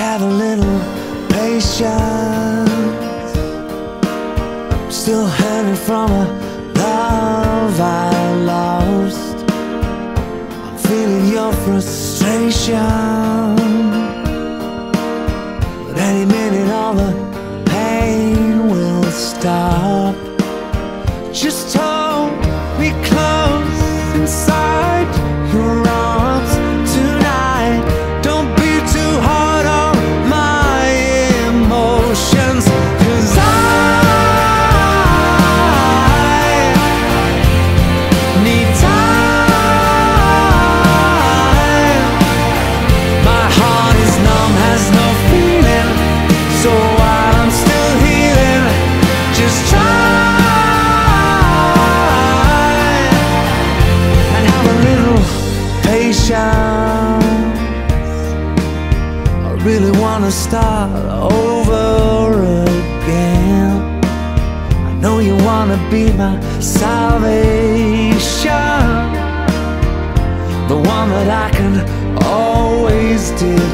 have a little patience. I'm still hurting from a love I lost. I'm feeling your frustration, but any minute all the pain will stop. Just hold me close inside your arms tonight. Don't be too hard on my emotions, 'cause I need time. My heart is numb, has no feeling, so while I'm still healing, just try and have a little patience. I really wanna start over again. I know you wanna be my salvation, the one that I can always depend